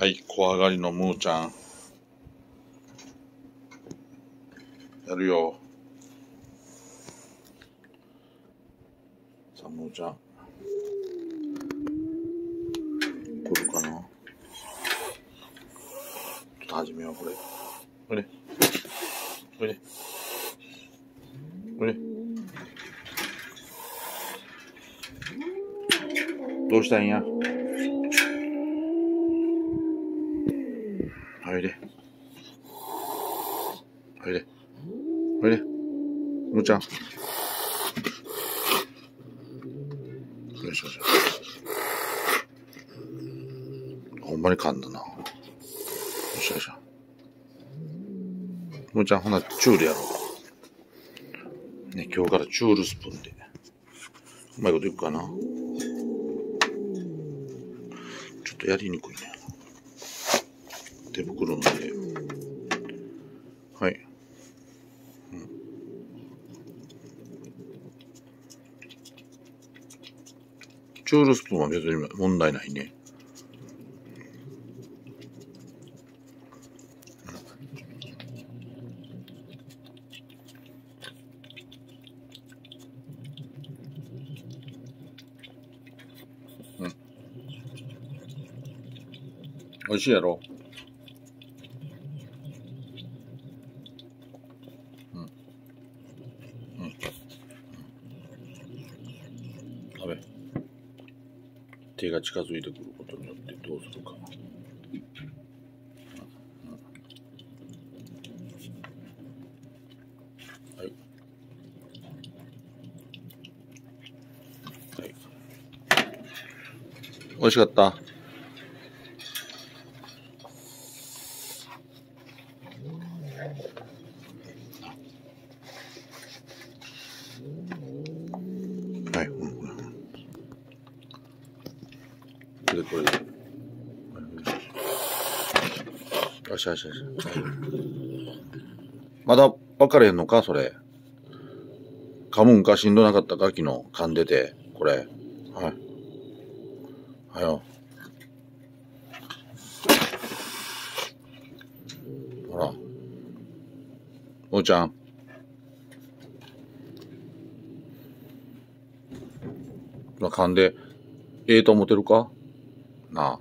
はい、怖がりのむーちゃん。やるよ。さあ、むーちゃん。来るかな。ちょっと始めよう、これ。これ。これ。これ。どうしたんや。おいで。おいで。おいで。むーちゃん。よいしょよいしょ。ほんまに噛んだな。よいしょよいしょ。むーちゃん、ほな、チュールやろう。ね、今日からチュールスプーンで。うまいこといくかな。ちょっとやりにくいね。手袋なんで。はい。チュールスプーンは別に問題ないね。美味しいやろ。食べ。手が近づいてくることによってどうするか。はい。はい。美味しかった。はい。これ。よしよしよし。まだ分かれへんのかそれ。噛むんかしんどなかったか昨日噛んでて。これ。はい。はよ。ほら。おうちゃん。噛んで、と思ってるかなあ。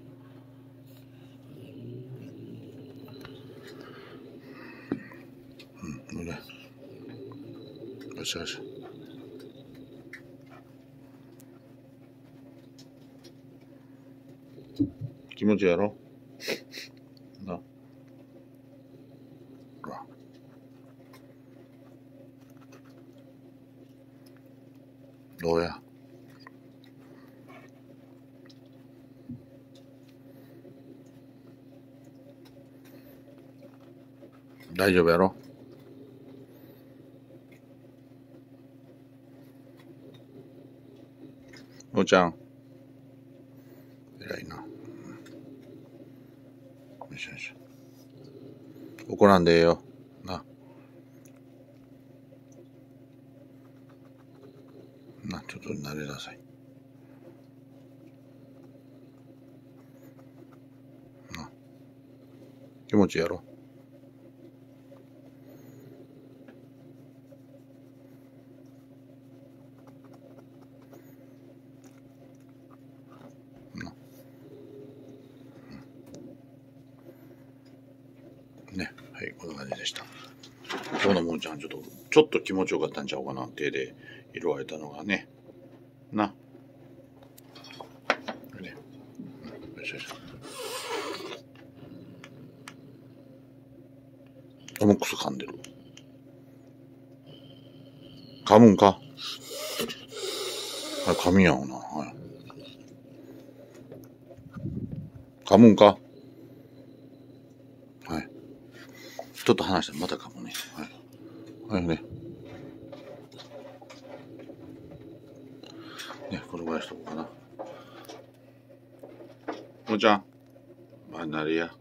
ね。よしよし。気持ちやろな。ほら。どうや。大丈夫やろ。おうちゃん。偉いな。よしよし。怒らんでええよ。な。な、ちょっと慣れなさい。な。気持ちやろ。ね、はい、こんな感じでした。今日のもんちゃんちょっと気持ちよかったんちゃうかな。手で色合えたのがね。な。ね。よしよし。モックス噛んでる。噛むんか。はい、噛みやんな。はい。噛むんか。はい。ちょっと離したらまた噛むね。はい。はいね。ね、このぐらいしとこうかな。もんちゃん。まあ、なれや。